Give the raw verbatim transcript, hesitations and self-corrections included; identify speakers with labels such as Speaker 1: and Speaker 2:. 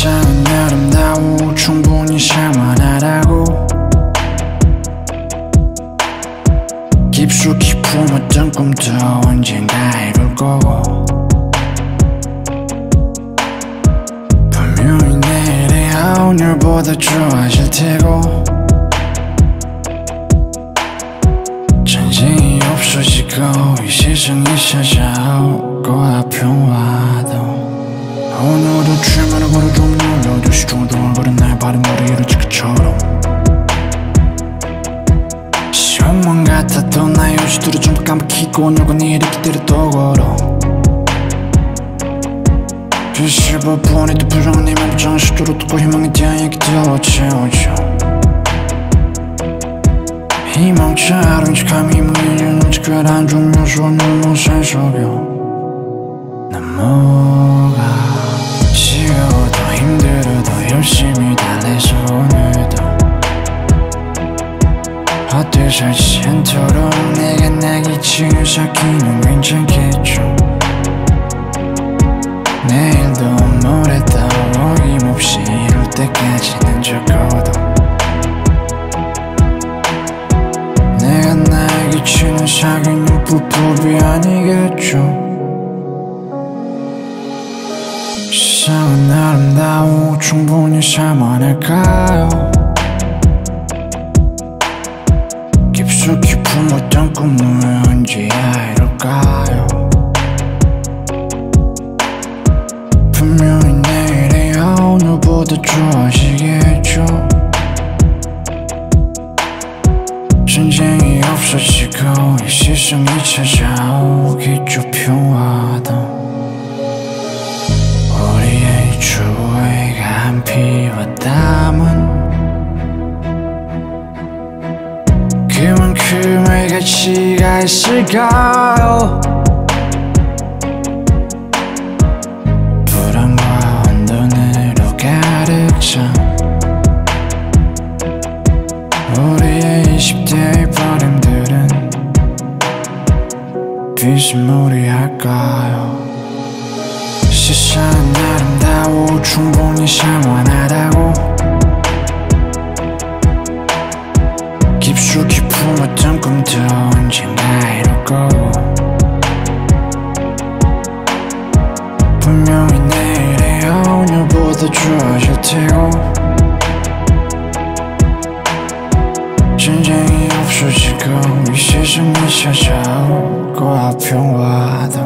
Speaker 1: 세상은 아름다워 충분히 살만하다고 깊숙이 품었던 꿈도 언젠가 이룰 거고 분명히 내일이야 오늘보다 좋아질 테고 전쟁이 없어지고 이 세상이 찾아오고 아평화도 오늘도 출발을 걸어 좀 놀러 두 시 정도 걸은 나의 바른 머리를 지그처럼 시험만 같았던 나의 요시들을 전부 까먹히고 누군 일이 기대를 또 걸어 그 십오 분이 또 부정한 네 맘을 장식으로 듣고 희망에 대한 얘기들로 채워져 희망차로 인식함이 희망이 주는 특별한 중요소는 무살 속여 난 뭐가 지겨워도 힘들어도 열심히 달래서 오늘도 어때 살지 않도록 내가 나기 지금 쌓기는 괜찮겠죠 내일도 모레도 어김없이 이룰 때까지는 적어도 내가 나에게 치는 사귀는 불법이 아니겠죠 세상은 아름다워 충분히 살만할까요 깊숙이 품었던 꿈을 언제야 이룰까요 분명히 내일이야 오늘보다 좋아지겠죠 전쟁이 없어지고 이 세상이 찾아오겠죠 평화도 우리의 추억가 한 피웠다면 그만큼의 가치가 있을까요 불안과 혼돈으로 가득 찬 우리의 이십 대의 바람들은 비스무리할까요 세상은 아름다워 충분히 살만하다고 깊숙이 품었던 꿈도 언젠가 이룰 거고 분명히 내일이야 오늘보다 좋아질 테고 전쟁이 없어지고 이 세상이 찾아오고 아평화도